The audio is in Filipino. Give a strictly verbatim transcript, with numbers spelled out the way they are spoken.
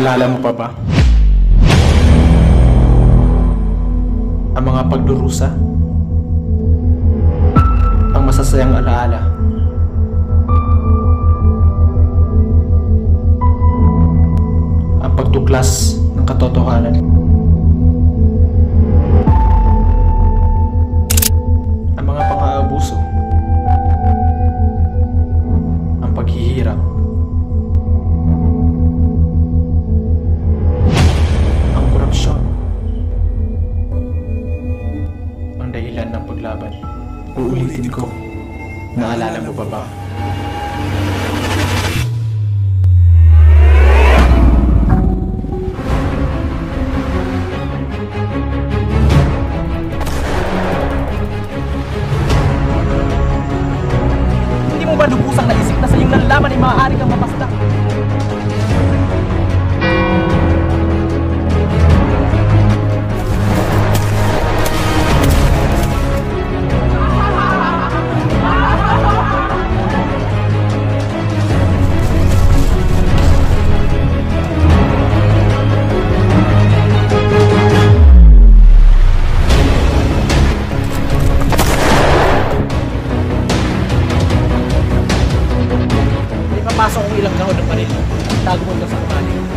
Naalala mo pa ba ang mga pagdurusa? Ang masasayang alaala. Ang pagtuklas ng katotohanan. Ang mga pang-aabuso. Ang paghihirap. Ang korupsyon. Ang dahilan ng paglaban. Uulitin ko. Naalala mo pa ba? Hindi mo ba lubusang naisip na sa iyong nalalaman ay maaari kang mapastak? Pasok kong ilang kahon ng panil. Tago mo ito sa kumali.